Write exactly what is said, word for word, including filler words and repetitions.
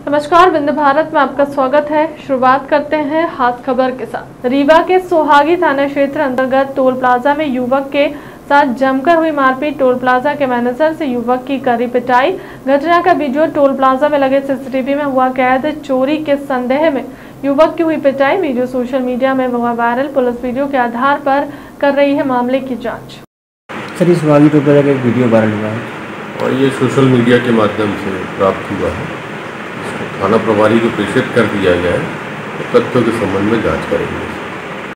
नमस्कार, विंध्य भारत में आपका स्वागत है। शुरुआत करते हैं खास खबर के साथ। रीवा के सोहागी थाना क्षेत्र अंतर्गत टोल प्लाजा में युवक के साथ जमकर हुई मारपीट। टोल प्लाजा के मैनेजर से युवक की करी पिटाई। घटना का वीडियो टोल प्लाजा में लगे सीसीटीवी में हुआ कैद। चोरी के संदेह में युवक की हुई पिटाई। वीडियो सोशल मीडिया में हुआ वायरल। पुलिस वीडियो के आधार पर कर रही है मामले की जाँच। सर, इस सोहागी टोल प्लाजा का एक वीडियो वायरल हुआ है और ये सोशल मीडिया के माध्यम से प्राप्त हुआ है। इसको थाना प्रभारी को प्रेषित कर दिया गया है। तथ्यों के संबंध में जांच करेंगे।